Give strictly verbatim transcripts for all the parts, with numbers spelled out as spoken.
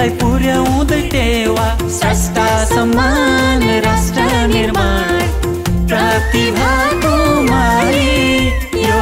सबैलाई पुर्याउँदै टेवा स्रष्टा सम्मान राष्ट्र निर्माण प्रतिभाको माई यो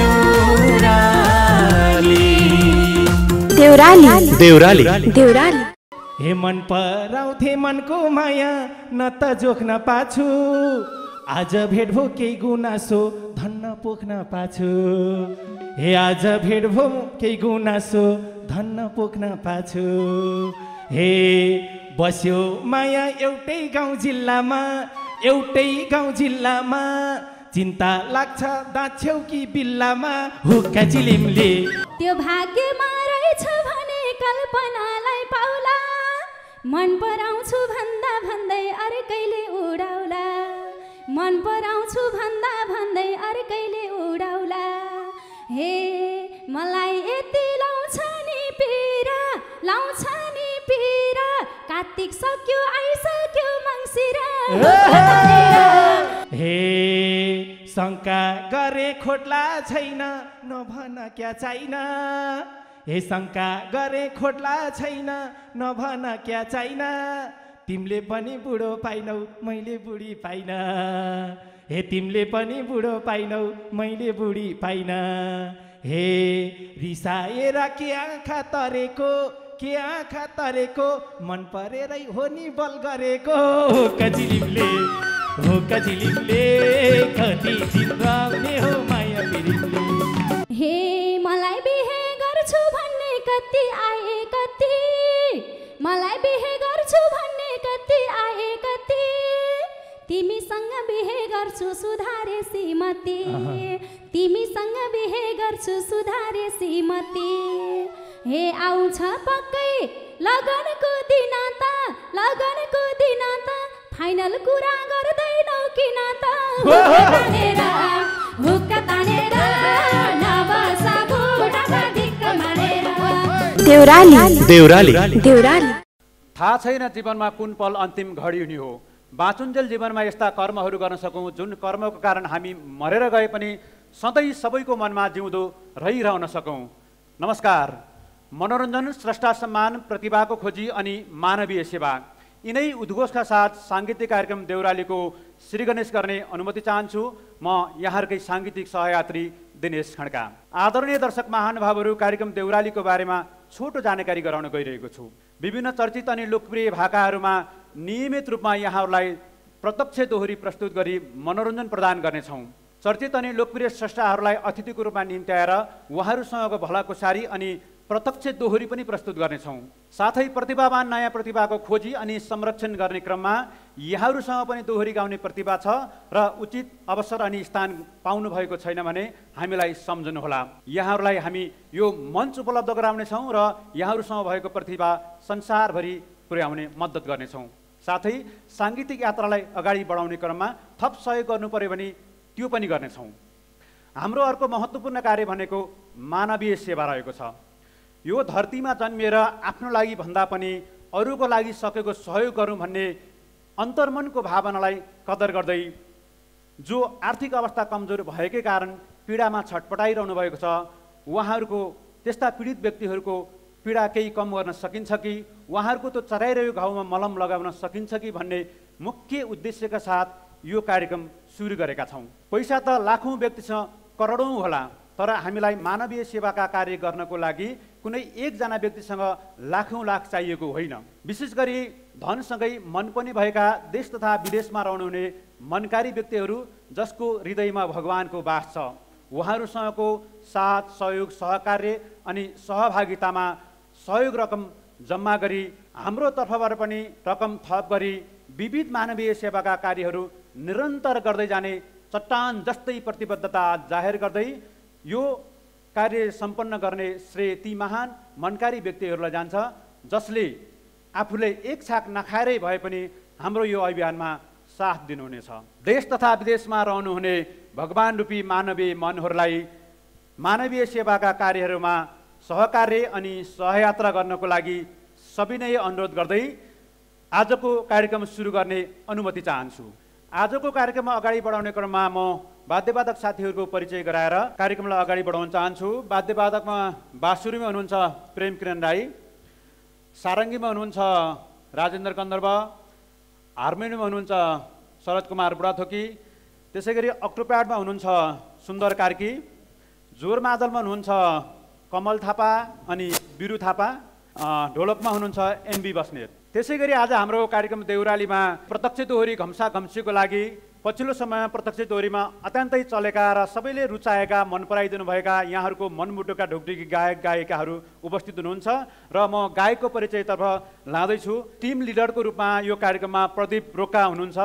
देउराली देउराली देउराली देउराली हे मन पराउँथे मनको माया न त जोख्न पाछु आज भेट भो केही गुनासो धन्न पोख्न पाछु हे आज भेट भो केही गुनासो धन्न पोख्न पाछु हे बस्यो माया एउटै गाउँ जिल्लामा एउटै गाउँ जिल्लामा चिन्ता लाग्छ दाछ्यौ कि बिल्लामा हुक्का चिलिमले त्यो भाग्यमा रहेछ भने कल्पनालाई पाउला मन पराउँछु भन्दा भन्दै अर्कैले उडाउला मन पराउँछु भन्दा भन्दै अर्कैले उडाउला हे मलाई यति लाउँछ नि पीरा लाउँछ नि पीरा कार्तिक सक्यो आइसक्यो मङ्सिरा हे शङ्का गरे खोट्ला छैन नभन क्या छैन हे शङ्का गरे खोट्ला छैन नभन क्या छैन तिमीले पनि बुढो पाइनौ मैले बुढी पाइन हे तिमीले पनि बुढो पाइनौ मैले बुढी पाइन हे रिसाएर के आँखा तरेको के आँखा तरेको मन परेरै हो नि बल गरेको कजिलिमले हो कजिलिमले कति जिन्दाउने हो माया पिरिमले हे मलाई बिहे गर्छु भन्ने कति आए कति मलाई बिहे गर्छु भन्ने कति आए कति तिमीसँग बिहे गर्छु सुधारे श्रीमती तिमीसँग बिहे गर्छु सुधारे श्रीमती हे आउँछ पक्कै लगनको दिन त लगनको दिन त फाइनल कुरा गर्दैनौ किन त हुक्का तानेर नबसा बुढाका धिक्क मानेर देउराली देउराली देउराली थाहा छैन जीवनमा कुन पल अन्तिम घडी हुने हो बाँचुन्जेल जीवनमा यस्ता कर्महरू गर्न सकौँ जुन कर्मको कारण हामी मरेर गए पनि सधैँ सबैको मनमा जिउँदो रहिरहन सकौँ। नमस्कार। मनोरञ्जन, स्रष्टा सम्मान, प्रतिभाको खोजी अनि मानवीय सेवा यिनै उद्घोषका साथ साङ्गीतिक कार्यक्रम देउरालीको श्रीगणेश गर्ने अनुमति चाहन्छु। म यहाँहरूकै साङ्गीतिक सहयात्री दिनेश खड्का। आदरणीय दर्शक महानुभावहरू, कार्यक्रम देउरालीको बारेमा छोटो जानकारी गराउन गइरहेको छु। विभिन्न चर्चित अनि लोकप्रिय भाकाहरूमा नियमित रूपमा यहाँहरूलाई प्रत्यक्ष दोहोरी प्रस्तुत गरी मनोरञ्जन प्रदान गर्नेछौँ। चर्चित अनि लोकप्रिय स्रष्टाहरूलाई अतिथिको रूपमा निम्त्याएर उहाँहरूसँगको भलाकुसारी अनि प्रत्यक्ष दोहोरी पनि प्रस्तुत गर्नेछौँ। साथै प्रतिभावान नयाँ प्रतिभाको खोजी अनि संरक्षण गर्ने क्रममा यहाँहरूसँग पनि दोहोरी गाउने प्रतिभा छ र उचित अवसर अनि स्थान पाउनु भएको छैन भने हामीलाई सम्झनुहोला। यहाँहरूलाई हामी यो मञ्च उपलब्ध गराउनेछौँ र यहाँहरूसँग भएको प्रतिभा संसारभरि पुर्याउने मद्दत गर्नेछौँ। साथै साङ्गीतिक यात्रालाई अगाडि बढाउने क्रममा थप सहयोग गर्नु पर्यो भने त्यो पनि गर्नेछौँ। हाम्रो अर्को महत्त्वपूर्ण कार्य भनेको मानवीय सेवा रहेको छ। यो धरतीमा जन्मिएर आफ्नो लागि भन्दा पनि अरूको लागि सकेको सहयोग गरौँ भन्ने अन्तर्मनको भावनालाई कदर गर्दै जो आर्थिक अवस्था कमजोर भएकै कारण पीडामा छटपटाइरहनु भएको छ, उहाँहरूको त्यस्ता पीडित व्यक्तिहरूको पीडा केही कम गर्न सकिन्छ कि उहाँहरूको त्यो चराइरहेको घाउमा मलम लगाउन सकिन्छ कि भन्ने मुख्य उद्देश्यका साथ यो कार्यक्रम सुरु गरेका छौँ। पैसा त लाखौँ व्यक्तिसँग करोडौँ होला, तर हामीलाई मानवीय सेवाका कार्य गर्नको लागि कुनै एकजना व्यक्तिसँग लाखौँ लाख चाहिएको होइन। विशेष गरी धनसँगै मन पनि भएका देश तथा विदेशमा रहनुहुने मनकारी व्यक्तिहरू जसको हृदयमा भगवानको वास छ, उहाँहरूसँगको साथ सहयोग सहकार्य अनि सहभागितामा सहयोग रकम जम्मा गरी हाम्रो तर्फबाट पनि रकम थप गरी विविध मानवीय सेवाका कार्यहरू निरन्तर गर्दै जाने चट्टान जस्तै प्रतिबद्धता जाहेर गर्दै यो कार्य सम्पन्न गर्ने श्रेय ती महान मनकारी व्यक्तिहरूलाई जान्छ जसले आफूले एक छाक नखाएरै भए पनि हाम्रो यो अभियानमा साथ दिनुहुनेछ। देश तथा विदेशमा रहनुहुने भगवान रूपी मानवीय मनहरूलाई मानवीय सेवाका कार्यहरूमा सहकार्य अनि सहयात्रा गर्नको लागि सविनय अनुरोध गर्दै आजको कार्यक्रम सुरु गर्ने अनुमति चाहन्छु। आजको कार्यक्रममा अगाडि बढाउने क्रममा म वाद्यवादक साथीहरूको परिचय गराएर कार्यक्रमलाई अगाडि बढाउन चाहन्छु। वाद्यवादकमा बाँसुरीमा हुनुहुन्छ प्रेम किरण राई, सारङ्गीमा हुनुहुन्छ राजेन्द्र कन्दर्प, हार्मोनियममा हुनुहुन्छ शरद कुमार बुढाथोकी, त्यसै गरी अक्टोप्याडमा हुनुहुन्छ सुन्दर कार्की, जोरमादलमा हुनुहुन्छ कमल थापा अनि बिरु थापा, ढोलकमा हुनुहुन्छ एनबी बस्नेत। त्यसै गरी आज हाम्रो कार्यक्रम देउरालीमा प्रत्यक्ष दोहोरी घम्सा घम्सीको लागि पछिल्लो समयमा प्रत्यक्ष दोहोरीमा अत्यन्तै चलेका र सबैले रुचाएका मन पराइदिनु भएका यहाँहरूको मनमुटुका ढोकढोकी गायक गायिकाहरू उपस्थित हुनुहुन्छ र म गायकको परिचयतर्फ लाँदैछु। टिम लिडरको रूपमा यो कार्यक्रममा प्रदीप रोका हुनुहुन्छ।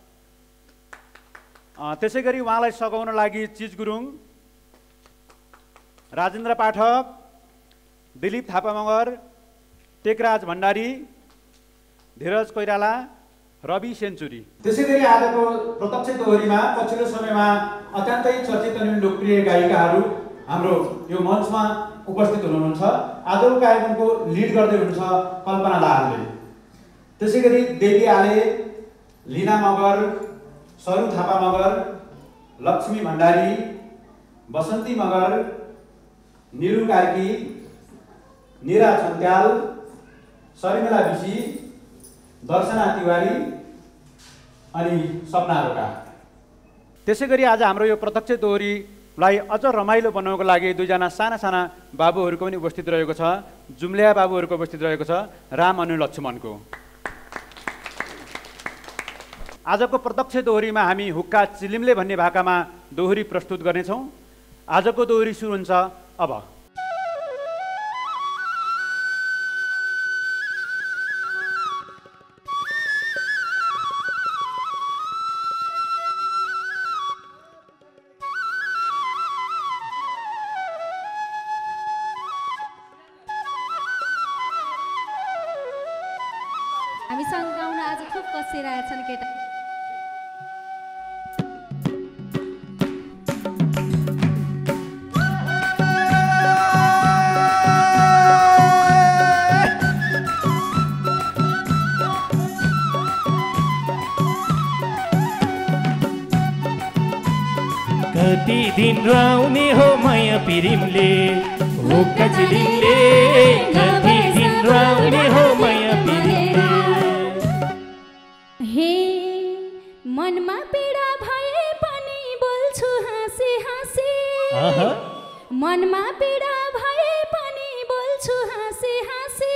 त्यसै गरी उहाँलाई सघाउन लागि चिज गुरुङ, राजेन्द्र पाठक, दिलीप थापा मगर, टेकराज भण्डारी, धीरज कोइराला, रवि सेन्चुरी। त्यसै गरी आजको प्रत्यक्ष दोहोरीमा पछिल्लो समयमा अत्यन्तै चर्चित अनि लोकप्रिय गायिकाहरू हाम्रो यो मञ्चमा उपस्थित हुनुहुन्छ। आजको कार्यक्रमको लिड गर्दै हुनुहुन्छ कल्पना दाहालले। त्यसै गरी देवी आले, लिना मगर, सरू थापा मगर, लक्ष्मी भण्डारी, बसन्ती मगर, निरु कार्की, निरा छन्त्याल, शर्मिला विशी, दर्शना तिवारी अनि सपना रोका। त्यसै गरी आज हाम्रो यो प्रत्यक्ष दोहोरीलाई अझ रमाइलो बनाउनको लागि दुईजना साना साना बाबुहरूको पनि उपस्थित रहेको छ। जुम्ल्या बाबुहरूको उपस्थित रहेको छ, राम अनि लक्ष्मणको। आजको प्रत्यक्ष दोहोरीमा हामी हुक्का चिलिमले भन्ने भाकामा दोहोरी प्रस्तुत गर्नेछौँ। आजको दोहोरी सुरु हुन्छ अब। हामीसँग गाउन आज खुब कसिरहेछन् केटा। कति दिन राउने हो माया पिरिमले, हुक्का चिलिमले, कति दिन राउने हो माया पिरिमले। हे मनमा पीडा भए पनि बोल्छु हाँसी हाँसी, मनमा पीडा भए पनि बोल्छु हाँसी हाँसी।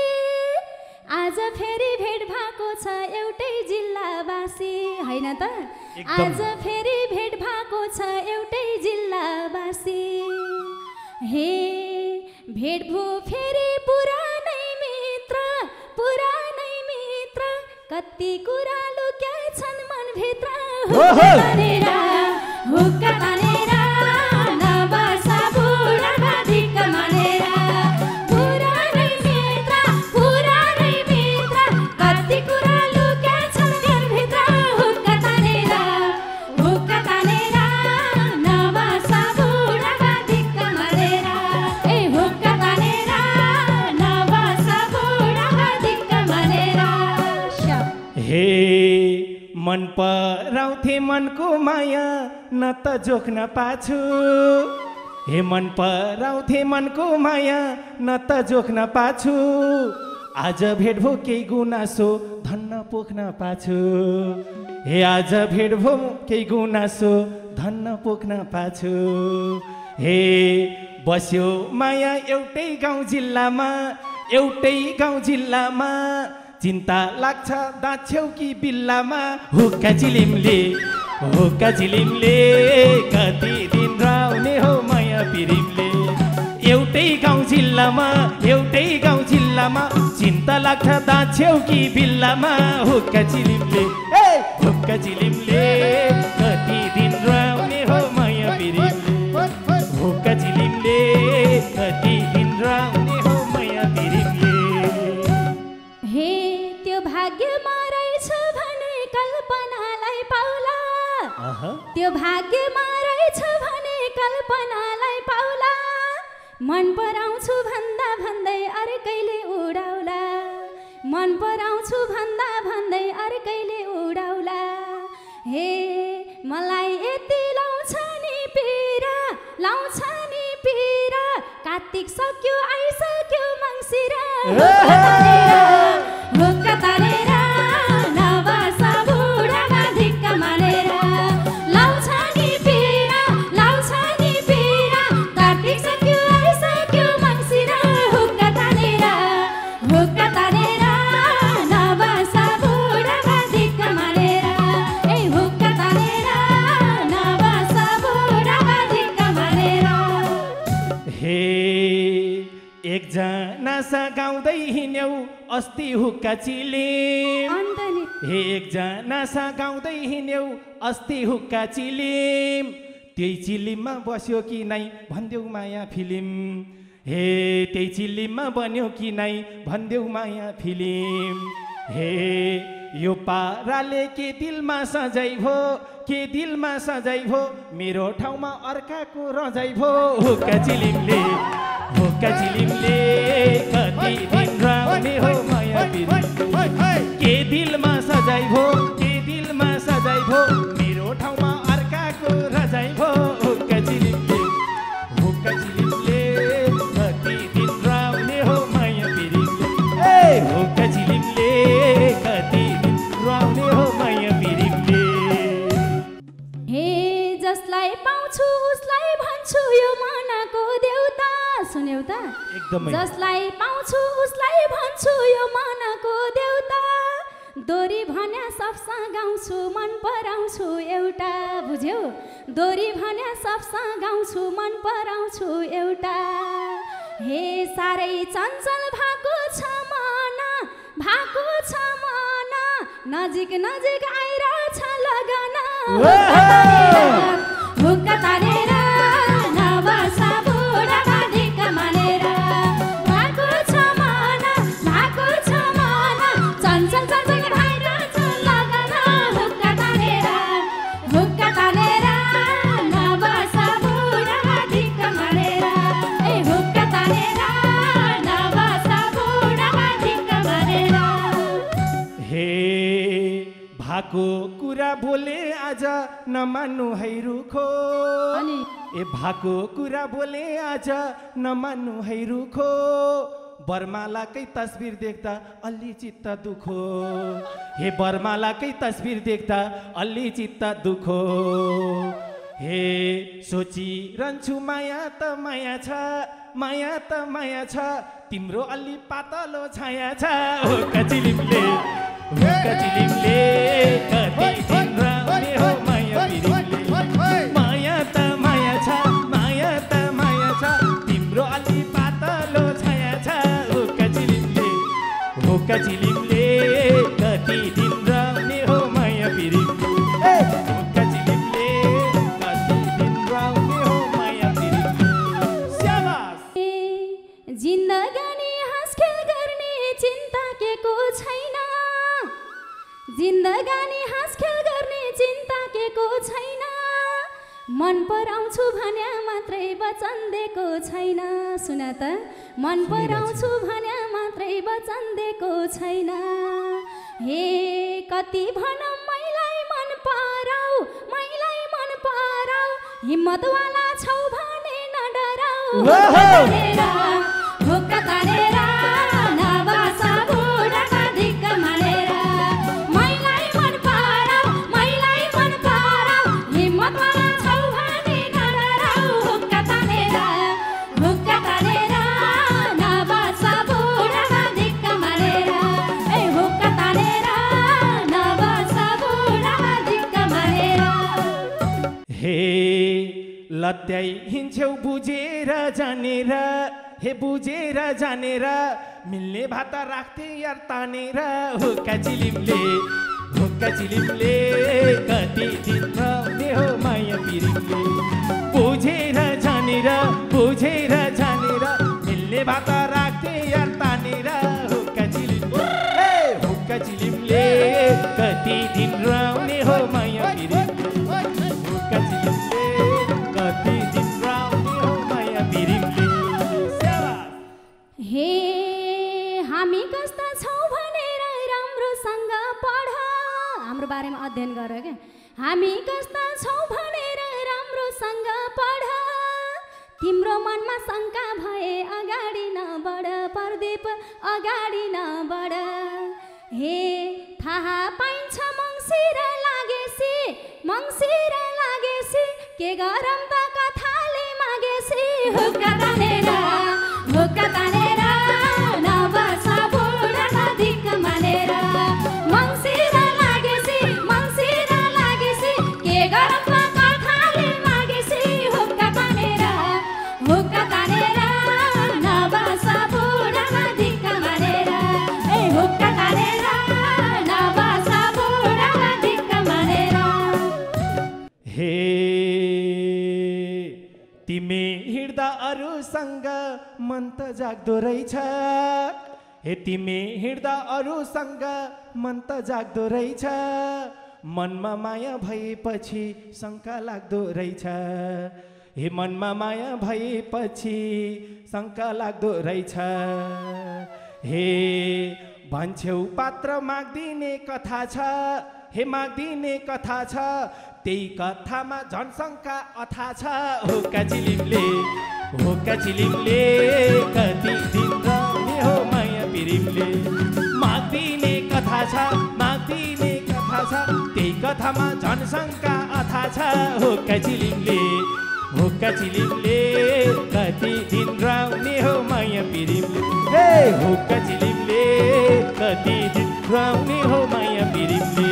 आज फेरि भेट भएको छ एउटै जिल्लावासी, होइन त? आज फेरि भेट भएको छ एउटै जिल्लावासी। हे भेट भो फेरि पुरानै मित्र, पुरानै मित्र, कति कुरा लुक्या छन् मनभित्र। हुक्का तानेर, हुक्का तानेर, नबसा बुढामा धिक्क मानेर। पुरानै मित्र, पुरानै मित्र, कति कुरा लुक्या छन् मनभित्र। हुक्का तानेर, हुक्का तानेर, नबसा बुढामा धिक्क मानेर। ए हुक्का तानेर, नबसा बुढामा धिक्क मानेर। हे मन पराउँथे मनको माया न त जोख्न पाछु, हे मन पराउँथे मनको माया न त जोख्न पाछु। आज भेट भो केही गुनासो धन्न पोख्न पाछु, हे आज भेट भो केही गुनासो धन्न पोख्न पाछु। हे बस्यो माया एउटै गाउँ जिल्लामा, एउटै गाउँ जिल्लामा, चिन्ता लाग्छ दाछ्यौ कि बिल्लामा। हुक्का चिलिमले, हुक्का चिलिमले, कति दिन राउने हो माया पिरिमले। एउटै गाउँ जिल्लामा, एउटै गाउँ जिल्लामा, चिन्ता लाग्छ दाछ्यौ कि बिल्लामा। हुक्का चिलिमले, ए हुक्का चिलिमले, कति दिन राउने हो माया पिरिमले। हुक्का चिलिमले, कति दिन राउने हो माया पिरिमले। हे त्यो भाग्यमा रहेछ भने कल्पनालाई पाउला, त्यो भाग्यमा रहेछ भने कल्पनालाई पाउला। मन पराउँछु भन्दा भन्दै अर्कैले उडाउला, मन पराउँछु भन्दा भन्दै अर्कैले उडाउला। हे मलाई यति लाउँछ नि पीरा, लाउँछ नि पीरा। कार्तिक सक्यो आइसक्यो मङ्सिर मङ्सिरा हुक्का तानेर हुक्का तानेर नबसा बुढामा धिक्का मानेर लाउँछ नि पिरा लाउँछ नि पिरा कार्तिक सक्यो आइसक्यो मङ्सिरा हुक्का तानेर हुक्का तानेर नबसा बुढामा धिक्का मानेर ए हुक्का तानेर नबसा बुढामा धिक्का मानेर हे एकजना गाउँदै हिँड्यौ अस्ति हुक्का चिल्यौँ अन्त नि हे एकजना गाउँदै हिँड्यौ अस्ति हुक्का चिल्यौँ त्यही चिल्लीमा बस्यो कि नै भन्देऊ माया फिल्म हे त्यही चिल्लीमा बन्यो कि नै भन्देऊ माया फिल्म हे यो पाराले के दिलमा सजाइ भो के दिलमा सजाइ भो मेरो ठाउँमा अर्काको रजाइ भो हुक्का चिलिमले हुक्का चिलिमले कति दिन राउने हो माया फिल्म के दिलमा सजाइ भो के दिलमा सजाइ भो मेरो ठाउँमा अर्काको रजाइ भो हुक्का चिलिमले हुक्का चिलिमले कति दिन राउने हो माया फिल्म ए हुक्का चिलिमले कति दिन राउने हो माया फिल्मले हे जसलाई पाउँछु उसलाई भन्छु यो मनको देउता सुन्यौ त एकदमै जसलाई पाउँछु उसलाई भन्छु यो मनको देउता दोरी भन्या सबसा गाउँछु मन पराउँछु एउटा बुझ्यौ दोरी भन्या सबसा गाउँछु मन पराउँछु एउटा हे साह्रै चञ्चल भएको छ मन भएको छ मन नजिक नजिक आइरहेछ लगन हुक्का तानेर नबसा बुढामा धिक्का मानेर भएको छ मन भएको छ मन चञ्चल चञ्चल भइरहेछ लगन हुक्का तानेर हुक्का तानेर नबसा बुढामा धिक्का मानेर ए हुक्का तानेर नबसा बुढामा धिक्का मानेर हे भाको कुरा बोले आज नमान्नु है रुखो अनि ए भाको कुरा बोले आज नमान्नु है रुखो बरमालाकै तस्बिर देख्दा अलि चित्त दुखो हे बरमालाकै तस्बिर देख्दा अलि चित्त दुखो हे सोचिरहन्छु माया त माया छ माया त माया छ तिम्रो अलि पातलो छाया छ हुक्का चिलिमले हुक्का चिलिमले कति दिन राउने हो माया फिल्मले माया त माया छ माया त माया छ तिम्रो अलि पातलो छाया छ हुक्का चिलिमले हुक्का चिलिमले कति दिन राउने हो माया फिल्मले हुक्का चिलिमले कति दिन राउने हो माया फिल्मले स्याबास जिन्दगानी हाँसखेल गर्ने चिन्ता के को छैन जिन्दगानी हाँसखेल गर्ने चिन्ता के को छैन मन पराउँछु भन्या मात्रै वचन दिएको छैन सुन त मन पराउँछु भन्या मात्रै वचन दिएको छैन हे कति भन मैलाई मन पराऊ मैलाई मन पराऊ हिम्मतवाला छौ भने न डराऊ हुक्का तानेर नबसा बुढामा धिक्का मानेर मैलाई मन पराऊ मैलाई मन पराऊ हिम्मतवाला छौ भने न डराऊ हुक्का तानेर हुक्का तानेर नबसा बुढामा धिक्का मानेर ए हुक्का तानेर नबसा बुढामा धिक्का मानेर हे लत्याइ हिँड्छौ बुझेर जानेर हे बुझेर जानेर मिल्ने भात राख्थे यार तानेर हुक्का चिलिमले हुक्का चिलिमले कति दिन राउने हो माया फिल्मले बुझेर जानेर बुझेर जानेर मिल्ने भात राख्थे यार तानेर हुक्का चिलिमले हुक्का चिलिमले कति दिन राउने हो माया फिल्मले हुक्का चिलिमले कति दिन राउने हो माया फिल्मले हे हामी कस्ता छौँ भनेर राम्रोसँग पढ हाम्रो बारेमा अध्ययन गर क्या हामी कस्ता छौँ भनेर राम्रोसँग पढ तिम्रो मनमा शङ्का भए अगाडि नबढ प्रदीप अगाडि नबढ हे थाहा पाइन्छ मङ्सिर लागेसी मङ्सिर लागेसी के गरम त कथाले मागेसी हुक्का तानेर हुक्का तानेर नबस बुढामा दिक्क मानेर मङ्सिर लागेसी मङ्सिर लागेसी के गरम त कथाले मागेसी हुक्का तानेर हुक्का तानेर नबस बुढामा दिक्क मानेर ए हुक्का तानेर नबस बुढामा दिक्क मानेर हे तिमी हिँड्दा अरूसँग मन त जाग्दो रहेछ हे तिमी हिँड्दा अरूसँग मन त जाग्दो रहेछ मनमा माया भएपछि शङ्का लाग्दो रहेछ हे मनमा माया भएपछि शङ्का लाग्दो रहेछ हे भन्छौ पात्र माग्दिने कथा छ हे माग्दिने कथा छ त्यही कथामा जनशङ्का अथा छ हो काचिलिमले हो काचिलिमले कति दिन रहने हो माया पिरिमले माग्दिने कथा छ माग्दिने कथा छ त्यही कथामा जनशङ्का अथा छ हो काचिलिमले हो काचिलिमले कति दिन रहने हो माया पिरिमले हे हो काचिलिमले कति दिन रहने हो माया पिरिमले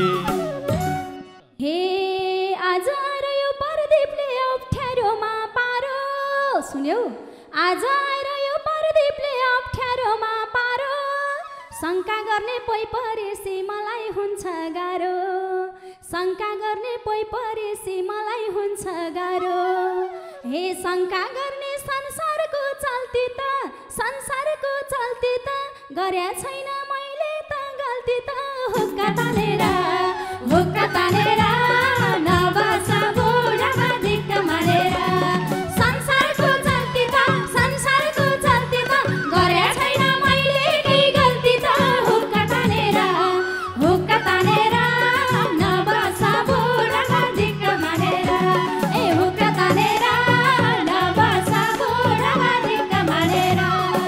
हे आज आएर यो प्रदीपले अप्ठ्यारोमा पारो सुन्यौ आज आएर यो प्रदीपले अप्ठ्यारोमा पारो शङ्का गर्ने पोइ परेसी मलाई हुन्छ गाह्रो शङ्का गर्ने पोइ परेसी मलाई हुन्छ गाह्रो हे शङ्का गर्ने संसारको चल्ती त संसारको चल्ती त गर्या छैन मैले त गल्ती त हुक्का तानेर हुक्का तानेर नबस बुढामा दिक्क मानेर संसारको चल्ती त संसारको चल्ती त गर्या छैन मैले केही गल्ती त हुक्का तानेर हुक्का तानेर नबस बुढामा दिक्क मानेर ए हुक्का तानेर नबस बुढामा दिक्क मानेर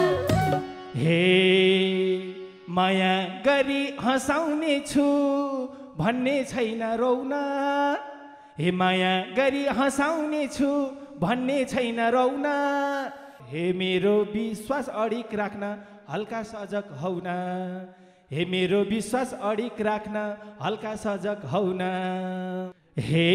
हे माया गरी हँसाउने छु भन्ने छैन रौन हे माया गरी हँसाउने छु भन्ने छैन रौन हे मेरो विश्वास अडिक राख्न हल्का सजग हौन हे मेरो विश्वास अडिक राख्न हल्का सजग हौन हे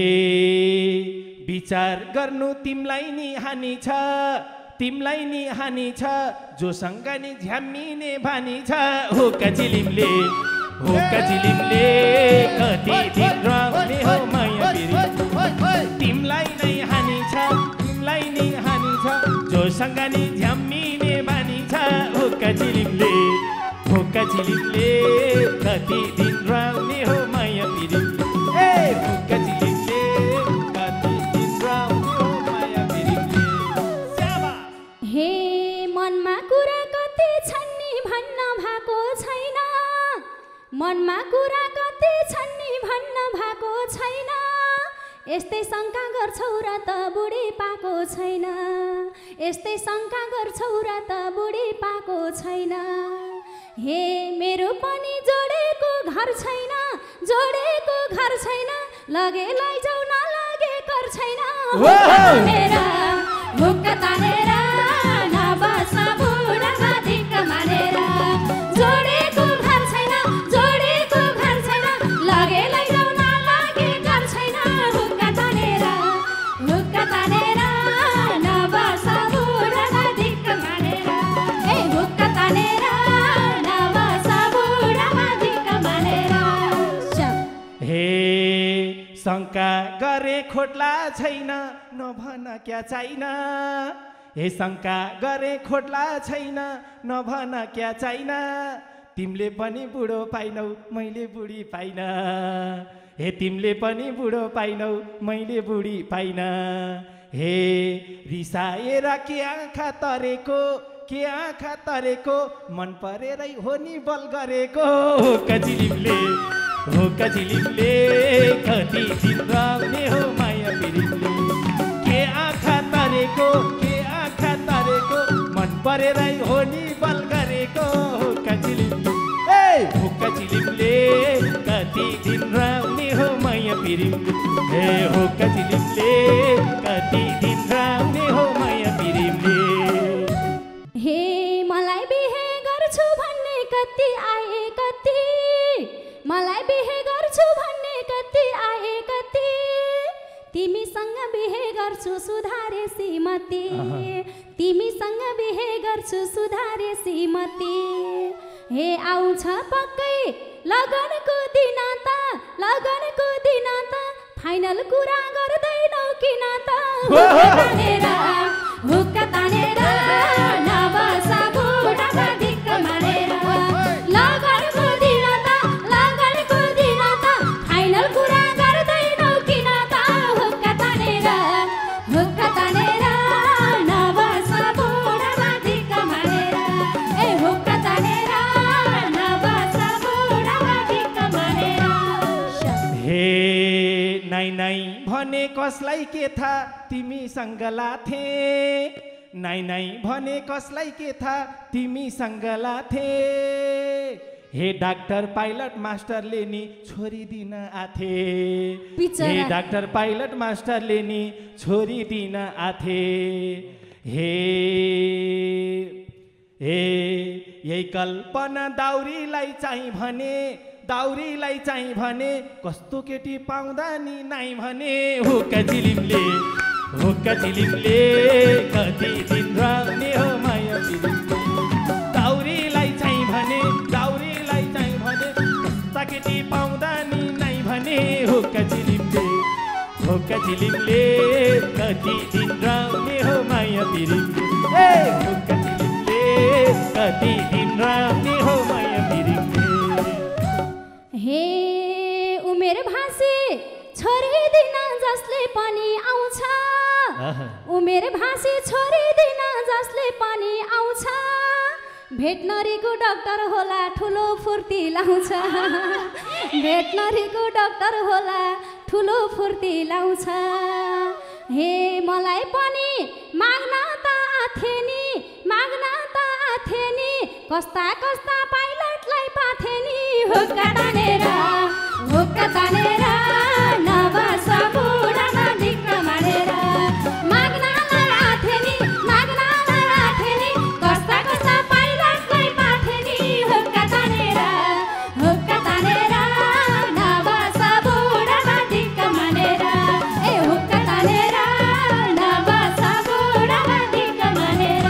विचार गर्नु तिमलाई नि हानि छ तिमलाई नि हानि छ जोसँग नि झ्याम्मिने बानी छ हो काचिलिमले हो काचिलिमले कति दिन रहने हो माया पिरिमले तिमलाई नै हानि छ तिमलाई नि हानि छ जोसँग नि झ्याम्मिने बानी छ हो काचिलिमले हो काचिलिमले कति दिन रहने हो माया पिरिमले ए हो काचिलिमले कति दिन रहने हो माया पिरिमले स्याबा हे मनमा कुरा कति छन् नि भन्न भएको छैन मनमा कुरा कति छन् नि भन्न भएको छैन यस्तै शङ्का गर्छौ र त बुढी पाएको छैन यस्तै शङ्का गर्छौ र त बुढी पाएको छैन हे मेरो पनि जोडेको घर छैन जोडेको घर छैन लगे लैजाउ नलगे कर छैन हुक्का तानेर हुक्का तानेर नबस बुढामा दिक्क मानेर जोडेको घर छैन जोडेको घर छैन लगे लैजाउ नलगे कर छैन हुक्का तानेर हुक्का तानेर नबस बुढामा दिक्क मानेर ए हुक्का तानेर नबस बुढामा दिक्क मानेर हे शङ्का गरे खोट्ला छैन नभन क्या चाहिन हे शङ्का गरे खोट्ला छैन नभन क्या चाहिन तिमीले पनि बुढो पाइनौ मैले बुढी पाइन हे तिमीले पनि बुढो पाइनौ मैले बुढी पाइन हे रिसाएर के आँखा तरेको के आँखा तरेको मन परेरै हो नि बल गरेको हो काचिलिमले हो काचिलिमले कति दिन रहने हो माया पिरिमले के आँखा तरेको के मरेरै हो नि बल गरेको हुक्का चिलिमले ए हुक्का चिलिमले कति दिन राउने हो माया पिरिमले ए हुक्का चिलिमले कति दिन राउने हो माया पिरिमले हे मलाई बिहे गर्छु भन्ने कति आए कति मलाई बिहे गर्छु भन्ने कति आए कति तिमीसँग बिहे गर्छु सुधारे श्रीमती तिमीसँग बिहे गर्छु सुधारे श्रीमती हे आउँछ पक्कै लगनको दिन त लगनको दिन त फाइनल कुरा गर्दैनौ किन त हुक्का तानेर हुक्का तानेर नबसा बुढामा दिक्क मारेर लगनको दिन त लगनको दिन त फाइनल कुरा गर्दैनौ किन त हुक्का तानेर हुक्का तानेर नबसा बुढामा दिक्क मारेर ए हुक्का तानेर नबसा बुढामा दिक्क मारेर हे नाइ नाइ भने कसलाई के थाहा तिमीसँग लाथे नाइ नाइ भने कसलाई के थाहा तिमीसँग लाथे हे डाक्टर पाइलट मास्टरले नि छोरी दिन आथे हे डाक्टर पाइलट मास्टरले नि छोरी दिन आथे हे हे यही कल्पना दाउरीलाई चाहिँ भने दाउरीलाई चाहिँ भने कस्तो केटी पाउँदा नि नाइ भने हुक्का चिलिमले हुक्का चिलिमले कति दिन राख्ने हो माया पिरिमले दाउरीलाई चाहिँ भने दाउरीलाई चाहिँ भने कस्ता केटी पाउँदा नि नाइ भने हुक्का चिलिमले हुक्का चिलिमले कति दिन राख्ने हो माया पिरिमले ए हुक्का चिलिमले कति दिन राख्ने हो माया पिरिमले हे उमेर भाषे छोरी दिन जसले पनि आउँछ उमेर भाषे छोरी दिन जसले पनि आउँछ भेटनरीको डाक्टर होला ठुलो फुर्ती लाउँछ भेटनरीको डाक्टर होला ठुलो फुर्ती लाउँछ हे मलाई पनि माग्न त आथे नि माग्न त आथे नि कस्ता कस्ता पाइलटलाई पाथे नि हुक्का तानेर हुक्का तानेर नबसा बुढामा दिक्क मारेर माग्नलाई आथे नि माग्नलाई आथे नि कस्ता कस्ता पाइलटलाई पाथे नि हुक्का तानेर हुक्का तानेर नबसा बुढामा दिक्क मारेर ए हुक्का तानेर नबसा बुढामा दिक्क मारेर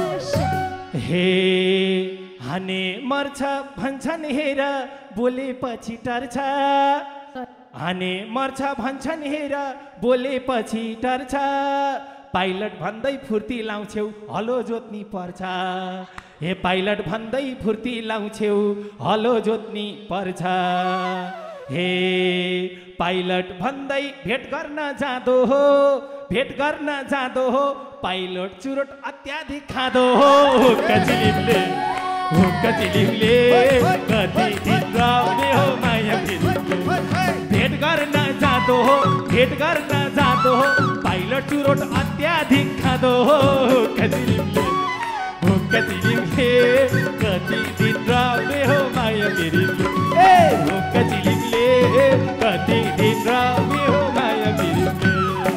हे हाने मर्छ भन्छन् हेर बोलेपछि टर्छ हाने मर्छ भन्छन् हेर बोलेपछि टर्छ पाइलट भन्दै फुर्ती लाउँछौ हलो जोत्नी पर्छ हे पाइलट भन्दै फुर्ती लाउँछौ हलो जोत्नी पर्छ हे पाइलट भन्दै भेट गर्न जाँदो हो भेट गर्न जाँदो हो पाइलट चुरोट अत्याधिक खाँदो हो हुक्का चिलिमले हुक्का चिलिमले कति दिन राउने हो माया पिरिमले भेट गर्न जाँदो हो भेट गर्न जाँदो हो पाइलट चुरोट अत्याधिक खाँदो हो हुक्का चिलिमले हुक्का चिलिमले कति दिन राउने हो माया पिरिमले ए हुक्का चिलिमले कति दिन राउने हो माया पिरिमले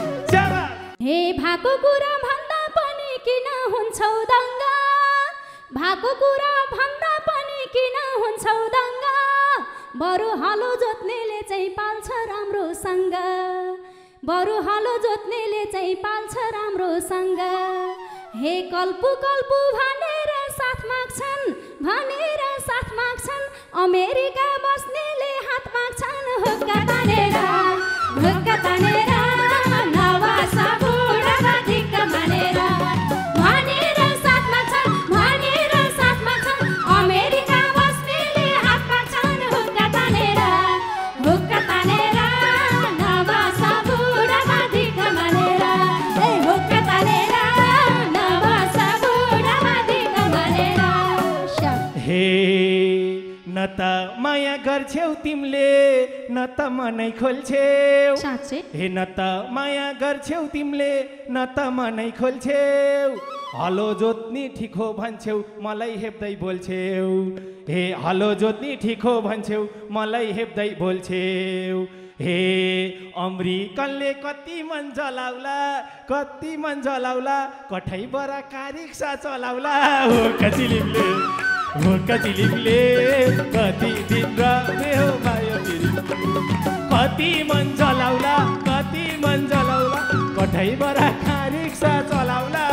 हे भाको कुरा भन्दा पनि किन हुन्छौ दङ्गा भाको कुरा भन्दा पनि किन हुन्छौ दङ्गा बरु हलो जोत्नेले चाहिँ पाल्छ राम्रोसँग बरु हलो जोत्नेले चाहिँ पाल्छ राम्रोसँग हे कल्पु कल्पु भनेर साथ माग्छन् भनेर साथ माग्छन् अमेरिका बस्नेले हात माग्छन् हुक्का तानेर हुक्का तानेर नबसा बुढामा दिक्क मारेर भनेर साथ माग्छन् भनेर साथ माग्छन् अमेरिका बस्नेले हात माग्छन् हुक्का तानेर हुक्का तानेर नबसा बुढामा दिक्क मारेर ए हुक्का तानेर नबसा बुढामा दिक्क मारेर हे न त माया गर्छौ तिमीले न त मनै खोल्छेउ साँच्चै हे न त माया गर्छेउ तिमीले न त मनै खोल्छेउ हलो जोत्नी ठिक हो भन्छेउ मलाई हेप्दै बोल्छेउ हे हलो जोत्नी ठिक हो भन्छेउ मलाई हेप्दै बोल्छेउ हे अमृकनले कति मन जलाउला कति मन जलाउला कठै बरा कारिक्सा चलाउला हो कचिलिमले हो कचिलिमले कति दिन रहे हो माया कति मन जलाउला कति मन जलाउला कठै बरा कारिक्सा चलाउला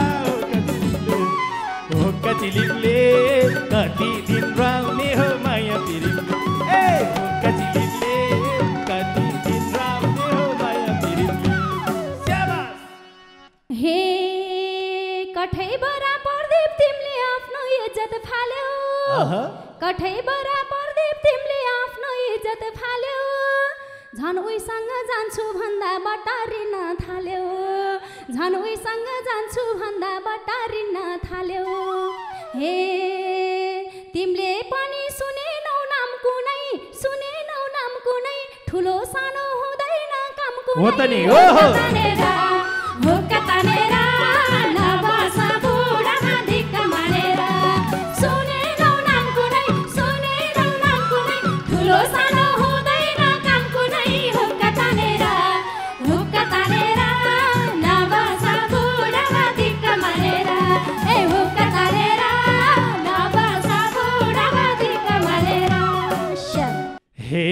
हो कचिलिमले कति दिन रहे हो माया पिरिमले ए हो कचिलिमले कति दिन रहे हो माया पिरिमले स्याबास हे कठै बरा प्रदीप तिमीले आफ्नो इज्जत फाल्यौ कठै बरा प्रदीप तिमीले आफ्नो इज्जत फाल्यौ झन् उइसँग जान्छु भन्दा बटारिन थाल्यौ झन् उइसँग जान्छु भन्दा बटारिन थाल्यौ हे तिमीले पनि सुनेनौ नाम कुनै सुनेनौ नाम कुनै ठुलो सानो हुँदैन काम कुनै हो त नि हो हो हुक्का तानेर नबस बुढामा धिक्क मानेर सुनेनौ नाम कुनै सुनेनौ नाम कुनै ठुलो सानो हुँदैन काम कुनै हुक्का तानेर हुक्का तानेर नबस बुढामा धिक्क मानेर ए हुक्का तानेर नबस बुढामा धिक्क मानेर हे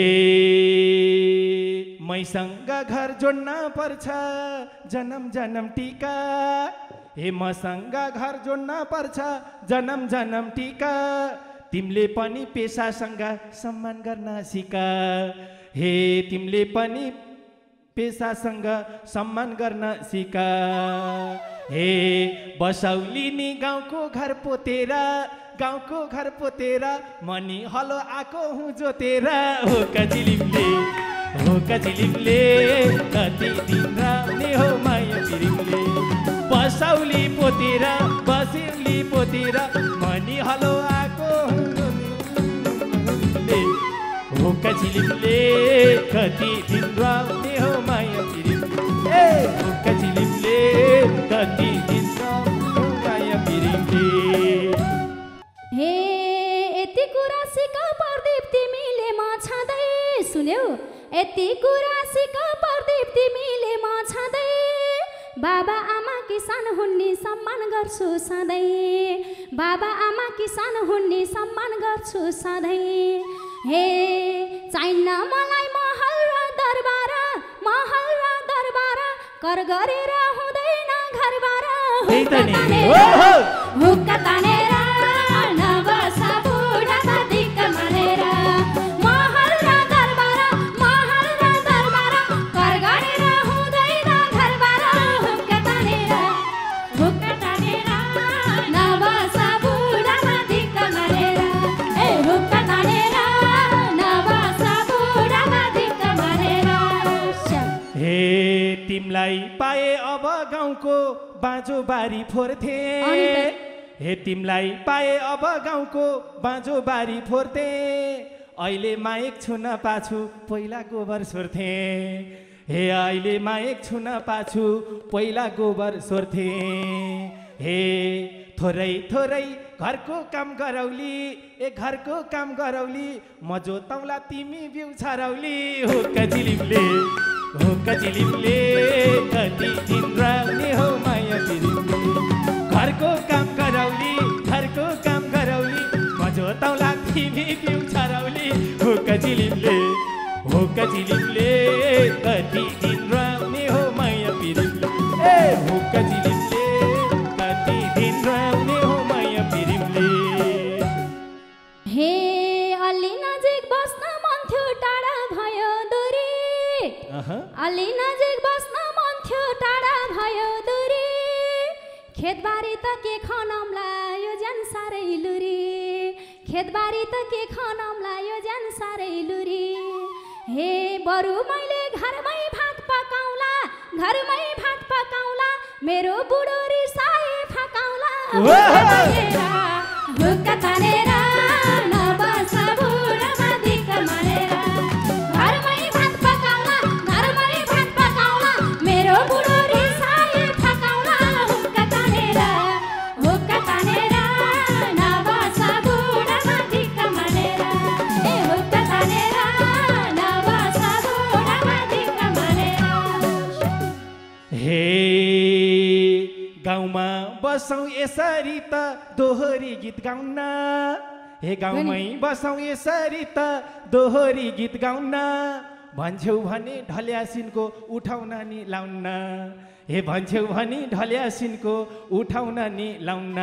मैसँग घर जोड्न पर्छ जन्म जन्म टीका हे मसँग घर जोड्न पर्छ जन्म जन्म टीका तिमीले पनि पेसासँग सम्मान गर्न सिक हे तिमीले पनि पेसासँग सम्मान गर्न सिक हे बसौली नि गाउँको घर पोतेर गाउँको घर पोतेर मनी हलो आको हुँ जोतेर हो कचिलिमले हो कचिलिमले कति दिन रहे हो माया पिरिमले बसौली पोतेर बसौली पोतेर मनी हलो आको हो कचिलिमले कति दिन रहे हो माया पिरिमले हो कचिलिमले कति दिन रहे हो माया पिरिमले हे यति कुरा सिक प्रदीप तिमीले म छँदै सुन्यौ यति कुरा सिक प्रदीप तिमीले म छँदै बाबा आमा किसान हुन्नी सम्मान गर्छु सधैँ बाबा आमा किसान हुन्नी सम्मान गर्छु सधैँ हे चाहिन्न मलाई महल र दरबार महल र दरबार कर गरेर हुँदैन घरबार हुक्का तानेर हुक्का तानेर नबस बुढामा धिक्क मानेर महल र दरबार महल र दरबार कर गरेर हुँदैन घरबार हुक्का तानेर हुक्का तानेर नबस बुढामा धिक्क मानेर ए हुक्का तानेर नबस बुढामा धिक्क मानेर हे तिमलाई पाए अब गाउँको बाँझो बारी फोर्थे हे तिमलाई पाए अब गाउँको बाँझो बारी फोर्थे अहिले माइक छुन पाछु पहिला गोबर सोर्थे हे अहिले माइक छुन पाछु पहिला गोबर सोर्थे हे थोरै थोरै घरको काम गरौली ए घरको काम गरौली म जोतौला तिमी बिउ छरौली हो कचिलिमले हो कचिलिमले कति दिन रहे हो माया पिरिमले घरको काम गरौली घरको काम गरौली म जोतौला तिमी बिउ छरौली हो कचिलिमले हो कचिलिमले कति दिन रहे हो माया पिरिमले ए हो कचिलिमले कति दिन रहे हो माया पिरिमले हे अलि नजिक बस्न मन थियो टाढा भयो दूरी अलि नजिक बस्न मन थियो टाढा भयो दूरी खेतबारी त के खनमला यो ज्यान साह्रै लुरी खेतबारी त के खनमला यो ज्यान साह्रै लुरी हे बरु मैले घरमै भात पकाउला घरमै भात पकाउला मेरो बुढो रिसाए फकाउला हुक्का तानेर नबस बुढामा धिक्क मानेर घरमै गाउँमा बसौँ यसरी त दोहोरी गीत गाउन हे गाउँमै बसौँ यसरी त दोहोरी गीत गाउन भन्छौ भने ढल्यासिनको उठाउन नि लाउन हे भन्छौ भने ढल्यासिनको उठाउन नि लाउन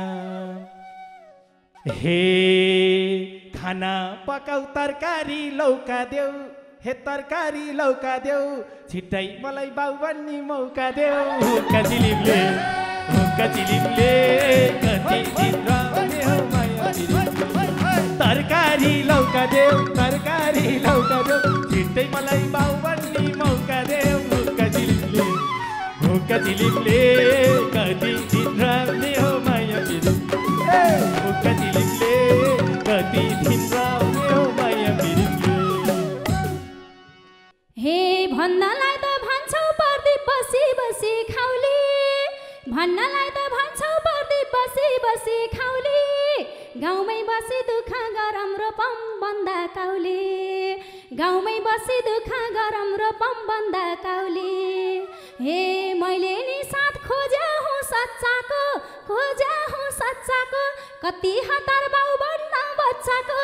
हे खाना पकाउ तरकारी लौका देऊ हे तरकारी लौका देऊ छिट्टै मलाई बाउ बन्ने मौका देऊ कचिलिमले कचिलिमले कति दिनराउने हो माया तरकारी लौका देऊ तरकारी लौका देऊ छिट्टै मलाई बाउ बन्ने मौका देऊ कचिलिमले कचिलिमले कति दिनराउने हो माया कचिलिमले कति दिनराउने हो माया हे भन्नलाई त भन्छौ पर्दी बसी बसी खाउली भन्नलाई त भन्छौ पर्दी बसी बसी खाउली गाउँमै बसी दुःख गरम रोपम बन्दा काउली गाउँमै बसी दुःख गरम रोपम बन्दा काउली हे मैले नि साथ खोज्या हुँ सच्चाको खोज्या हुँ सच्चाको कति हतार बाउ बन्न बच्चाको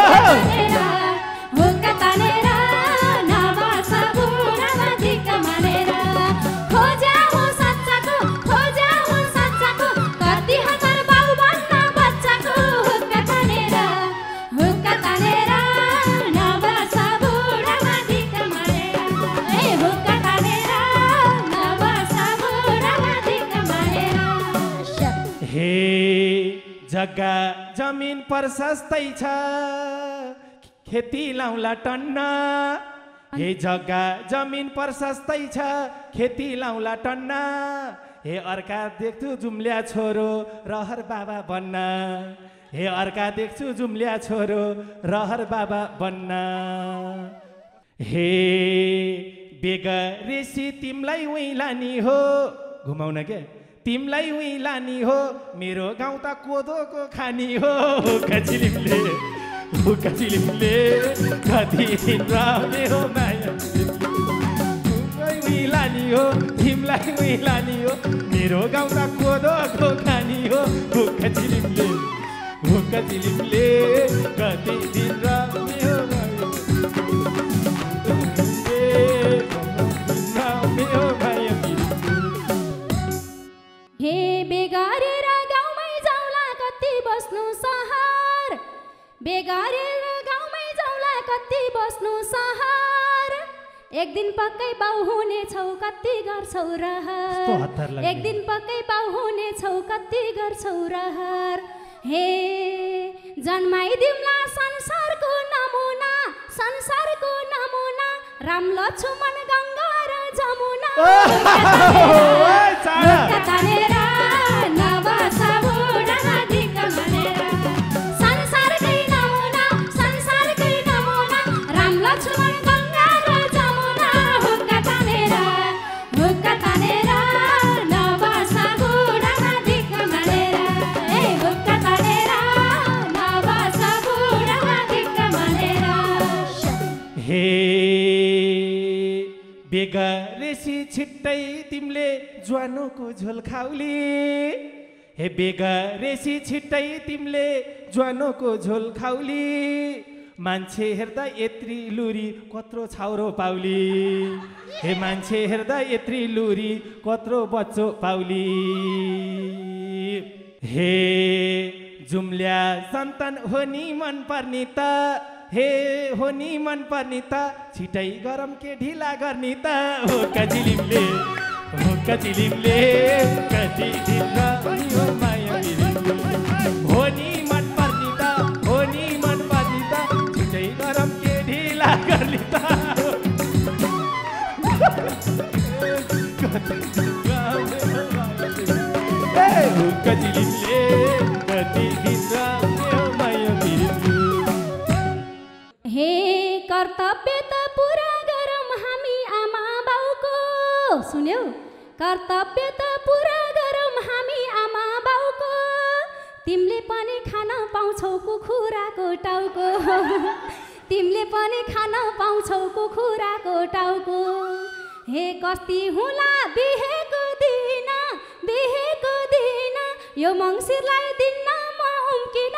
हुक्का तानेर नबर्छ बुढामा धिक्क मानेर खोज्या हुँ सच्चाको खोज्या हुँ सच्चाको कति हतार बाउ बन्न बच्चाको हुक्का तानेर हुक्का तानेर नबर्छ बुढामा धिक्क मानेर ए हुक्का तानेर नबर्छ बुढामा धिक्क मानेर हे जग्गा जमिन प्रशस्तै छ खेती लाउला टन्न हे जग्गा जमिन प्रशस्तै छ खेती लाउला टन्न हे अर्का देख्छु जुम्ल्या छोरो रहर बाबा बन्न हे अर्का देख्छु जुम्ल्या छोरो रहर बाबा बन्न हे बेगरेसी तिमलाई उही लानी हो घुमाउन के तिमलाई उही लानी हो मेरो गाउँ त कोदोको खानी हो कचिलिमले कचिलिमले कति दिन रहने हो माया उही लानी हो तिमलाई उही लानी हो मेरो गाउँ त कोदोको खानी हो कचिलिमले कचिलिमले कति दिन रहने हो माया हे बेगारेर गाउँमै जाउला कति बस्नु सहर बेगारेर गाउँमै जाउला कति बस्नु सहर एक दिन पक्कै बाउ हुनेछौ कति गर्छौ रहर एक दिन पक्कै बाउ हुनेछौ कति गर्छौ रहर हे जन्माइदिउँला संसारको नमुना संसारको नमुना राम लक्ष्मण गङ्गा र जमुना तानेर नबर्छ बुढामा धिक्क मानेर संसारकै नमुना संसारकै नमुना राम लक्ष्मण गङ्गा र जमुना हुक्का तानेर हुक्का तानेर नबर्छ बुढामा धिक्क मानेर ए हुक्का तानेर नबर्छ बुढामा धिक्क मानेर हे बेगरेसी छिट्टै तिमीले ज्वानोको झोल खाउली हे बेगरेसी छिट्टै तिमीले ज्वानोको झोल खाउली मान्छे हेर्दा यत्री लुरी कत्रो छाउरो पाउली हे मान्छे हेर्दा यत्री लुरी कत्रो बच्चो पाउली हे जुम्ल्या सन्तान हो नि मन पर्ने त हे हो नि मन पर्ने त छिटै गरम के ढिला गर्ने त हो कचिलिमले हो कचिलिमले कति ढिला हो माया हो नि मन पर्ने त हो नि मन पर्ने त छिटै गरम के ढिला गर्ने त हो कचिलिमले कति ढिला हो माया हे कर्तव्य त पुरा गरौँ हामी आमा बाउको सुन्यौ कर्तव्य त पुरा गरौँ हामी आमा बाउको तिमीले पनि खान पाउँछौ कुखुराको टाउको तिमीले पनि खान पाउँछौ कुखुराको टाउको हे कस्ती हुला बिहेको दिन बिहेको दिन यो मङ्सिरलाई दिन्न म उम्किन